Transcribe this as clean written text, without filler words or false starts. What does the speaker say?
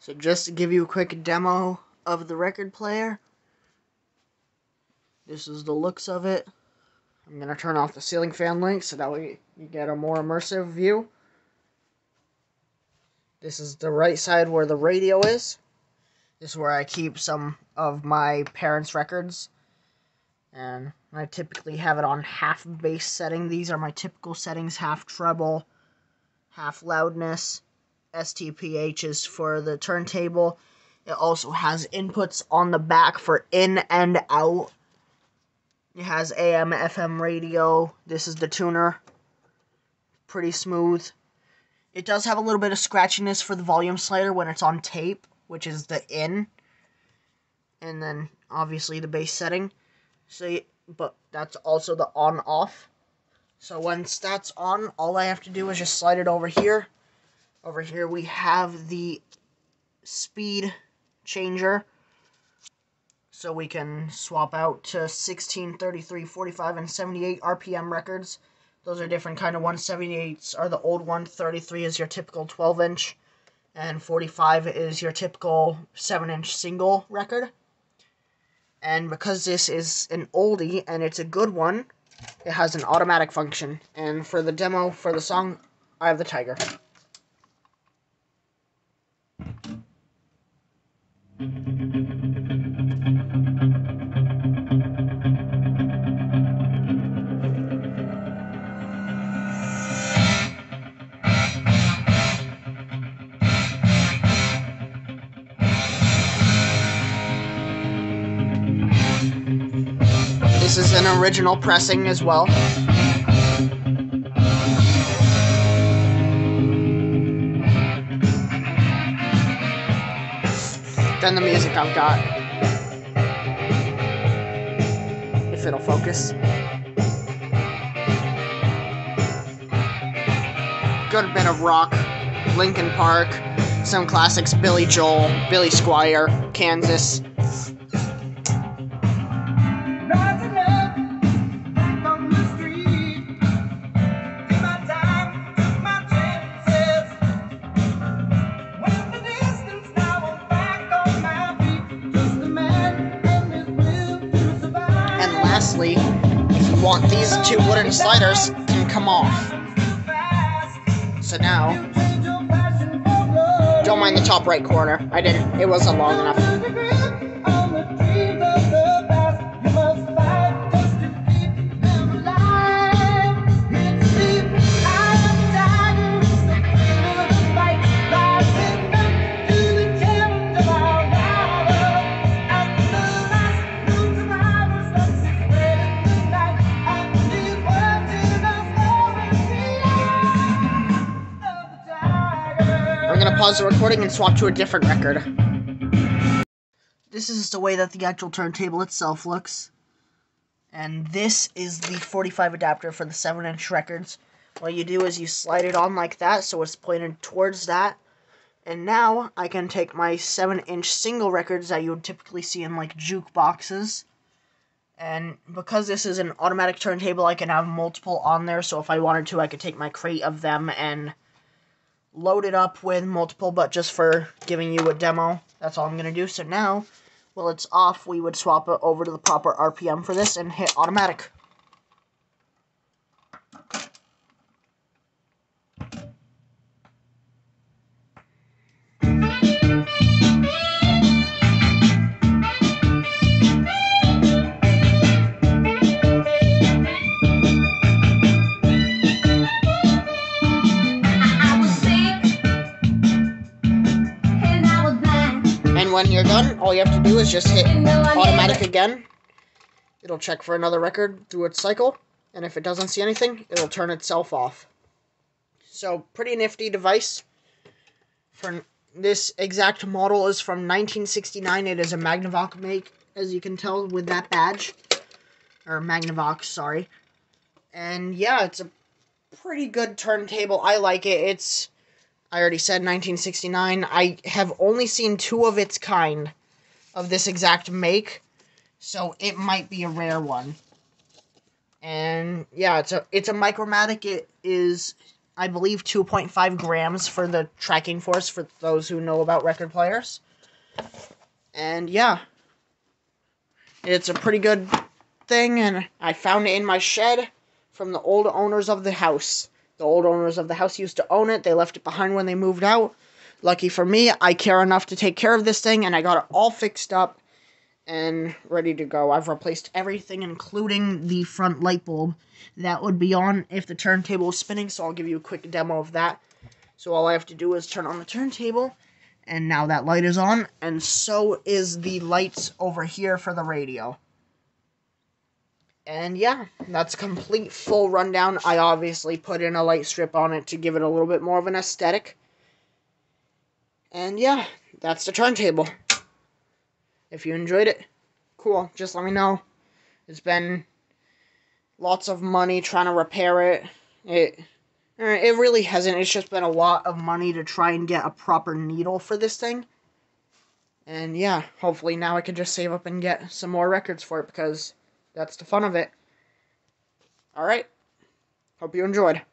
So just to give you a quick demo of the record player, this is the looks of it. I'm going to turn off the ceiling fan link so that way you get a more immersive view. This is the right side where the radio is. This is where I keep some of my parents' records. And I typically have it on half bass setting. These are my typical settings: half treble, half loudness. STPH is for the turntable. It also has inputs on the back for in and out. It has AM, FM radio. This is the tuner. Pretty smooth. It does have a little bit of scratchiness for the volume slider when it's on tape, which is the in. And then, obviously, the bass setting. But that's also the on-off. So once that's on, all I have to do is just slide it over here. Over here we have the speed changer. So we can swap out to 16, 33, 45, and 78 RPM records. Those are different kind of ones. 78s are the old one. 33 is your typical 12-inch. And 45 is your typical 7-inch single record. And because this is an oldie and it's a good one, it has an automatic function. And for the demo for the song, I have the Tiger. This is an original pressing as well. Then the music I've got. If it'll focus. Good bit of rock. Linkin Park. Some classics: Billy Joel, Billy Squier, Kansas. Lastly, if you want, these two wooden sliders can come off. So now, don't mind the top right corner. It wasn't long enough. I'm going to pause the recording and swap to a different record. This is the way that the actual turntable itself looks. And this is the 45 adapter for the 7-inch records. What you do is you slide it on like that, so it's pointed towards that. And now I can take my 7-inch single records that you would typically see in like jukeboxes. And because this is an automatic turntable, I can have multiple on there. So if I wanted to, I could take my crate of them and load it up with multiple, but just for giving you a demo, that's all I'm going to do. So now, while it's off, we would swap it over to the proper RPM for this and hit automatic. When you're done, all you have to do is just hit automatic again. It'll check for another record through its cycle, and if it doesn't see anything, it'll turn itself off. So, pretty nifty device. For this exact model is from 1969. It is a Magnavox make, as you can tell with that badge. Or Magnavox, sorry. And yeah, it's a pretty good turntable. I like it. I already said 1969. I have only seen 2 of its kind of this exact make, so it might be a rare one. And yeah, it's a micromatic. It is I believe 2.5 grams for the tracking force for those who know about record players. And yeah, it's a pretty good thing, and I found it in my shed from the old owners of the house. The old owners of the house used to own it. They left it behind when they moved out. Lucky for me, I care enough to take care of this thing, and I got it all fixed up and ready to go. I've replaced everything, including the front light bulb that would be on if the turntable was spinning, so I'll give you a quick demo of that. So all I have to do is turn on the turntable, and now that light is on, and so is the lights over here for the radio. And yeah, that's a complete full rundown. I obviously put in a light strip on it to give it a little bit more of an aesthetic. And yeah, that's the turntable. If you enjoyed it, cool, just let me know. It's been lots of money trying to repair it. It really hasn't. It's just been a lot of money to try and get a proper needle for this thing. And yeah, hopefully now I can just save up and get some more records for it, because that's the fun of it. Alright, hope you enjoyed.